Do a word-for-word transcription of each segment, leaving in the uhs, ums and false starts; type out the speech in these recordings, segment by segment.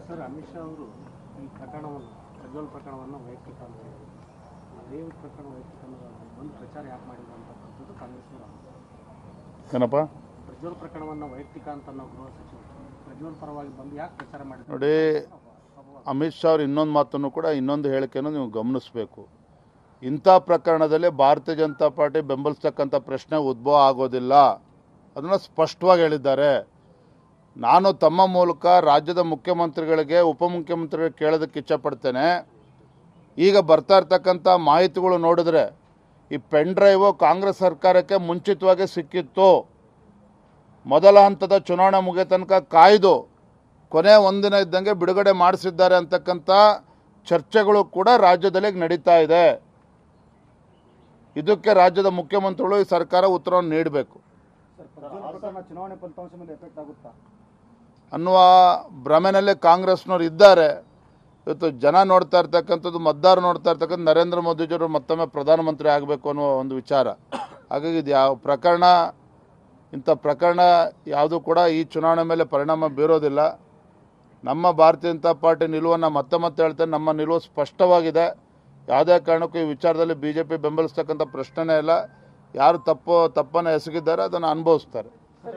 Sir, Amit Shah ಅವರು ಈ ಪ್ರಕರಣವನ್ನು ಪ್ರಜ್ವಲ್ ಪ್ರಕರಣವನ್ನು ವೈಯಕ್ತಿಕ ಅದೇ ಪ್ರಕರಣ ವೈಯಕ್ತಿಕ ಬಂದು ಪ್ರಚಾರ ಯಾಕೆ ಮಾಡಿದ್ರು ಅಂತಕ್ಕಂಥದ್ದು ಕಾಂಗ್ರೆಸ್ನವರ ಏನಪ್ಪ ಪ್ರಜ್ವಲ್ ಪ್ರಕರಣವನ್ನು ವೈಯಕ್ತಿಕ ಅಂತ ನಾವು ಗೃಹ ಸಚಿವರು ಪ್ರಜ್ವಲ್ ಪರವಾಗಿ ಬಂದು ಯಾಕೆ ಪ್ರಚಾರ ಮಾಡಿದ್ರು ನೋಡಿ. ಅಮಿತ್ ಶಾ ಅವರು ಇನ್ನೊಂದು ಮಾತನ್ನು ಕೂಡ ಇನ್ನೊಂದು ಹೇಳಿಕೆಯನ್ನು ನೀವು ಗಮನಿಸಬೇಕು. ಇಂಥ ಪ್ರಕರಣದಲ್ಲಿ ಭಾರತೀಯ ಜನತಾ ಪಾರ್ಟಿ ಬೆಂಬಲಿಸ್ತಕ್ಕಂಥ ಪ್ರಶ್ನೆ ಉದ್ಭವ ಆಗೋದಿಲ್ಲ, ಅದನ್ನು ಸ್ಪಷ್ಟವಾಗಿ ಹೇಳಿದ್ದಾರೆ. ನಾನು ತಮ್ಮ ಮೂಲಕ ರಾಜ್ಯದ ಮುಖ್ಯಮಂತ್ರಿಗಳಿಗೆ ಉಪಮುಖ್ಯಮಂತ್ರಿಗಳಿಗೆ ಕೇಳೋದಕ್ಕೆ ಇಚ್ಛಪಡ್ತೇನೆ. ಈಗ ಬರ್ತಾ ಇರ್ತಕ್ಕಂಥ ಮಾಹಿತಿಗಳು ನೋಡಿದ್ರೆ ಈ ಪೆನ್ ಡ್ರೈವು ಕಾಂಗ್ರೆಸ್ ಸರ್ಕಾರಕ್ಕೆ ಮುಂಚಿತವಾಗಿ ಸಿಕ್ಕಿತ್ತು. ಮೊದಲ ಹಂತದ ಚುನಾವಣೆ ಮುಗಿಯ ತನಕ ಕಾಯ್ದು ಕೊನೆ ಒಂದಿನ ಇದ್ದಂಗೆ ಬಿಡುಗಡೆ ಮಾಡಿಸಿದ್ದಾರೆ ಅಂತಕ್ಕಂಥ ಚರ್ಚೆಗಳು ಕೂಡ ರಾಜ್ಯದಲ್ಲಿ ನಡೀತಾ ಇದೆ. ಇದಕ್ಕೆ ರಾಜ್ಯದ ಮುಖ್ಯಮಂತ್ರಿಗಳು ಈ ಸರ್ಕಾರ ಉತ್ತರವನ್ನು ನೀಡಬೇಕು ಚುನಾವಣೆ ಫಲಿತಾಂಶ ಮೇಲೆ ಎಫೆಕ್ಟ್ ಆಗುತ್ತಾ ಅನ್ನುವ ಭ್ರಮೆನಲ್ಲಿ ಕಾಂಗ್ರೆಸ್ನವ್ರು ಇದ್ದಾರೆ. ಇವತ್ತು ಜನ ನೋಡ್ತಾ ಇರ್ತಕ್ಕಂಥದ್ದು, ಮತದಾರರು ನೋಡ್ತಾ ಇರ್ತಕ್ಕಂಥ ನರೇಂದ್ರ ಮೋದಿಜಿಯವರು ಮತ್ತೊಮ್ಮೆ ಪ್ರಧಾನಮಂತ್ರಿ ಆಗಬೇಕು ಅನ್ನುವ ಒಂದು ವಿಚಾರ. ಹಾಗಾಗಿ ಇದು ಯಾವ ಪ್ರಕರಣ, ಇಂಥ ಪ್ರಕರಣ ಯಾವುದೂ ಕೂಡ ಈ ಚುನಾವಣೆ ಮೇಲೆ ಪರಿಣಾಮ ಬೀರೋದಿಲ್ಲ. ನಮ್ಮ ಭಾರತೀಯ ಜನತಾ ಪಾರ್ಟಿ ನಿಲುವನ್ನು ಮತ್ತೆ ಮತ್ತೆ ಹೇಳ್ತೇನೆ, ನಮ್ಮ ನಿಲುವು ಸ್ಪಷ್ಟವಾಗಿದೆ. ಯಾವುದೇ ಕಾರಣಕ್ಕೂ ಈ ವಿಚಾರದಲ್ಲಿ ಬಿ ಜೆ ಪಿ ಬೆಂಬಲಿಸ್ತಕ್ಕಂಥ ಪ್ರಶ್ನೆನೇ ಇಲ್ಲ. ಯಾರು ತಪ್ಪು ತಪ್ಪನ್ನು ಎಸಗಿದ್ದಾರೆ ಅದನ್ನು ಅನುಭವಿಸ್ತಾರೆ.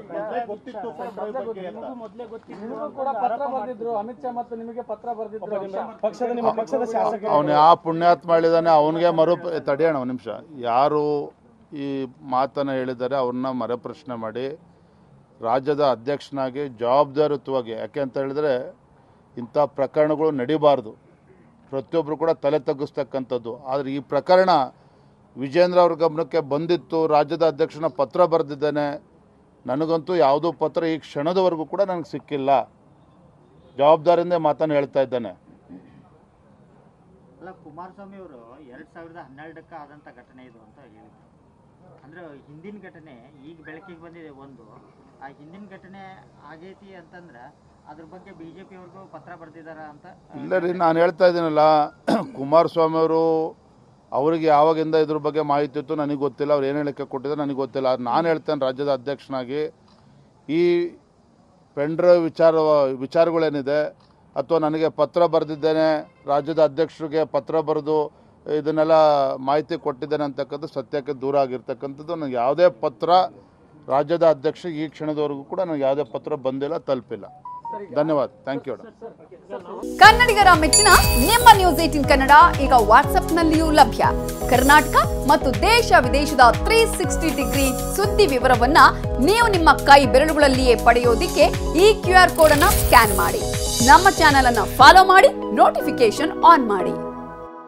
ಅವನು ಯಾವ ಪುಣ್ಯಾತ್ಮ ಹೇಳಿದಾನೆ ಅವನಿಗೆ ಮರು ತಡೆಯೋಣ ಒಂದು ನಿಮಿಷ. ಯಾರು ಈ ಮಾತನ್ನು ಹೇಳಿದ್ದಾರೆ ಅವ್ರನ್ನ ಮರುಪ್ರಶ್ನೆ ಮಾಡಿ ರಾಜ್ಯದ ಅಧ್ಯಕ್ಷನಾಗಿ ಜವಾಬ್ದಾರಿಯುತವಾಗಿ, ಯಾಕೆ ಅಂತ ಹೇಳಿದ್ರೆ ಇಂಥ ಪ್ರಕರಣಗಳು ನಡೀಬಾರ್ದು, ಪ್ರತಿಯೊಬ್ಬರು ಕೂಡ ತಲೆ ತಗ್ಗಿಸ್ತಕ್ಕಂಥದ್ದು. ಆದರೆ ಈ ಪ್ರಕರಣ ವಿಜೇಂದ್ರ ಅವ್ರ ಗಮನಕ್ಕೆ ಬಂದಿತ್ತು, ರಾಜ್ಯದ ಅಧ್ಯಕ್ಷನ ಪತ್ರ ಬರೆದಿದ್ದೇನೆ. ನನಗಂತೂ ಯಾವುದೋ ಪತ್ರ ಈ ಕ್ಷಣದವರೆಗೂ ಕೂಡ ನನಗೆ ಸಿಕ್ಕಿಲ್ಲ. ಜವಾಬ್ದಾರಿಯಿಂದ ಮಾತನ್ನು ಹೇಳ್ತಾ ಇದ್ದೇನೆ. ಅಲ್ಲ, ಕುಮಾರಸ್ವಾಮಿ ಅವರು ಎರಡ್ ಸಾವಿರದ ಹನ್ನೆರಡಕ್ಕೆ ಆದಂಥ ಘಟನೆ ಇದು ಅಂತ ಹೇಳಿದ್ರು. ಅಂದ್ರೆ ಹಿಂದಿನ ಘಟನೆ ಈಗ ಬೆಳಕಿಗೆ ಬಂದಿದೆ. ಒಂದು ಆ ಹಿಂದಿನ ಘಟನೆ ಆಗೈತಿ ಅಂತಂದ್ರೆ ಅದ್ರ ಬಗ್ಗೆ ಬಿಜೆಪಿ ಅವ್ರಿಗೂ ಪತ್ರ ಬರೆದಿದ್ದಾರ ಅಂತ. ಇಲ್ಲ ರೀ, ನಾನು ಹೇಳ್ತಾ ಇದ್ದೀನಲ್ಲ, ಕುಮಾರಸ್ವಾಮಿ ಅವರು ಅವರಿಗೆ ಯಾವಾಗಿಂದ ಇದ್ರ ಬಗ್ಗೆ ಮಾಹಿತಿ ಇತ್ತು ನನಗೆ ಗೊತ್ತಿಲ್ಲ. ಅವ್ರು ಏನು ಹೇಳಿಕೆ ಕೊಟ್ಟಿದ್ದಾರೆ ನನಗೆ ಗೊತ್ತಿಲ್ಲ. ನಾನು ಹೇಳ್ತೇನೆ, ರಾಜ್ಯದ ಅಧ್ಯಕ್ಷನಾಗಿ ಈ ಪೆನ್ ಡ್ರೈವ್ ವಿಚಾರ ವಿಚಾರಗಳೇನಿದೆ ಅಥವಾ ನನಗೆ ಪತ್ರ ಬರೆದಿದ್ದೇನೆ, ರಾಜ್ಯದ ಅಧ್ಯಕ್ಷರಿಗೆ ಪತ್ರ ಬರೆದು ಇದನ್ನೆಲ್ಲ ಮಾಹಿತಿ ಕೊಟ್ಟಿದ್ದೇನೆ ಅಂತಕ್ಕಂಥ ಸತ್ಯಕ್ಕೆ ದೂರ ಆಗಿರ್ತಕ್ಕಂಥದ್ದು. ನನಗೆ ಯಾವುದೇ ಪತ್ರ ರಾಜ್ಯದ ಅಧ್ಯಕ್ಷ ಈ ಕ್ಷಣದವರೆಗೂ ಕೂಡ ನನಗೆ ಯಾವುದೇ ಪತ್ರ ಬಂದಿಲ್ಲ, ತಲುಪಿಲ್ಲ. ಧನ್ಯವಾದ. Thank you. ಕನ್ನಡಿಗರ ಮೆಚ್ಚಿನ ನಿಮ್ಮ ನ್ಯೂಸ್ ಏಟೀನ್ ಕನ್ನಡ ಈಗ ವಾಟ್ಸ್ಆಪ್ನಲ್ಲಿಯೂ ಲಭ್ಯ. ಕರ್ನಾಟಕ ಮತ್ತು ದೇಶ ವಿದೇಶದ ತ್ರೀ ಸಿಕ್ಸ್ಟಿ ಡಿಗ್ರಿ ಸುದ್ದಿ ವಿವರವನ್ನ ನೀವು ನಿಮ್ಮ ಕೈ ಬೆರಳುಗಳಲ್ಲಿಯೇ ಪಡೆಯೋದಿಕ್ಕೆ ಈ ಕ್ಯೂ ಆರ್ ಕೋಡ್ ಅನ್ನ ಸ್ಕ್ಯಾನ್ ಮಾಡಿ. ನಮ್ಮ ಚಾನೆಲ್ ಅನ್ನ ಫಾಲೋ ಮಾಡಿ, ನೋಟಿಫಿಕೇಶನ್ ಆನ್ ಮಾಡಿ.